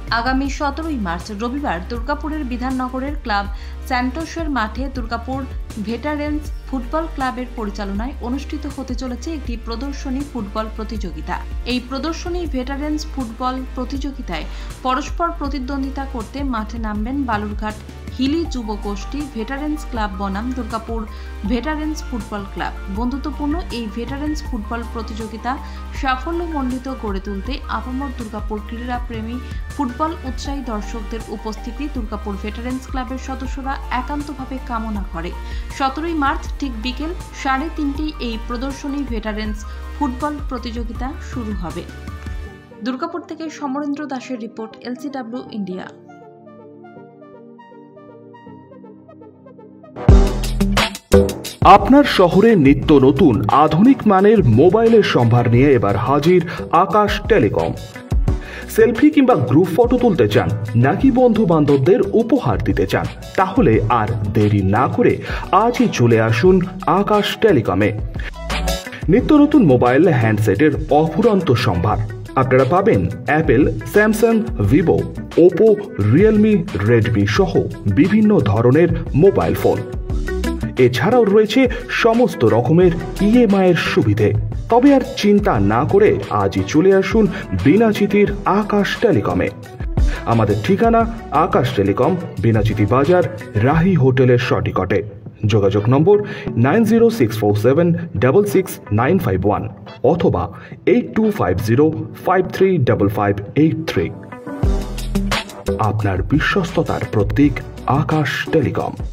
আগামী 17ই মার্চ রবিবার দুর্গাপুরের বিধাননগরের ক্লাব স্যান্টোসের মাঠে দুর্গাপুর ভেটারেন্স ফুটবল ক্লাবের পরিচালনায় অনুষ্ঠিত হতে চলেছে একটি প্রদর্শনী ফুটবল প্রতিযোগিতা। এই প্রদর্শনী ভেটারেন্স ফুটবল প্রতিযোগিতায় পরস্পর প্রতিদ্বন্দ্বিতা করতে মাঠে নামবেন বালুরঘাট হিলি যুব গোষ্ঠী ভেটারেন্স ক্লাব বনাম দুর্গাপুর ভেটারেন্স ফুটবল ক্লাব। বন্ধুত্বপূর্ণ এই ভেটারেন্স ফুটবল প্রতিযোগিতা সাফল্যমণ্ডিত গড়ে তুলতে আপামর দুর্গাপুর ক্রীড়া প্রেমী ফুটবল উৎসাহী দর্শকদের উপস্থিতি দুর্গাপুর ভেটারেন্স ক্লাবের সদস্যরা একান্তভাবে কামনা করে। 17ই মার্চ ঠিক বিকেল 3:30 এই প্রদর্শনী ভেটারেন্স ফুটবল প্রতিযোগিতা শুরু হবে। দুর্গাপুর থেকে সমরেন্দ্র দাসের রিপোর্ট, LCW ইন্ডিয়া। আপনার শহরে নিত্য নতুন আধুনিক মানের মোবাইলের সম্ভার নিয়ে এবার হাজির আকাশ টেলিকম। সেলফি কিংবা গ্রুপ ফটো তুলতে চান নাকি বন্ধু বান্ধবদের উপহার দিতে চান, তাহলে আর দেরি না করে আজই চলে আসুন আকাশ টেলিকমে। নিত্য নতুন মোবাইল হ্যান্ডসেটের অফুরন্ত সম্ভার আপনারা পাবেন Apple, Samsung, Vivo, Oppo, Realme, Redmi সহ বিভিন্ন ধরনের মোবাইল ফোন। এছাড়াও রয়েছে সমস্ত রকমের EMI এর সুবিধে। তবে আর চিন্তা না করে আজই চলে আসুন বিনাচিতির আকাশ টেলিকমে। আমাদের ঠিকানা আকাশ টেলিকম, বিনাচিতি বাজার, রাহি হোটেলের সটিকটে। যোগাযোগ নম্বর 9064766951 অথবা 8250535583। আপনার বিশ্বস্ততার প্রতীক আকাশ টেলিকম।